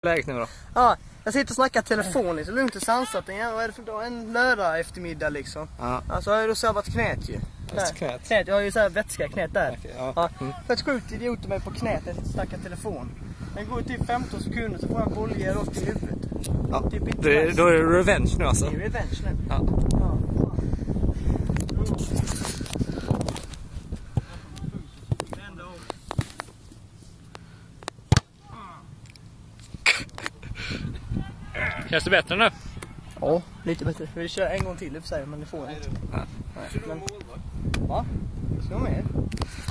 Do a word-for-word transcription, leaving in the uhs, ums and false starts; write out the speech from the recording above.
läget nu då? Ja, jag sitter och snackar telefon lite lugnt och sansat. Ja, vad är det för dag? En lördag eftermiddag liksom. Ja. Alltså jag har ju då sabbat knät ju. Just knät. knät. Jag har ju så här vätska i knät där. Okej, ja. Ja. Mm. För att skjuta idioter mig på knät när jag snackar telefon. Den går typ femton sekunder så får jag en bolje rakt i huvudet. Ja. Det är bitter Det, nice. då är det revenge nu alltså. Det är revenge nu. Ja. Ja. Känns det bättre nu? Ja, lite bättre. Vi kör en gång till i och för sig, men det får jag inte. Ja. Nej, men... Va? Ska du med?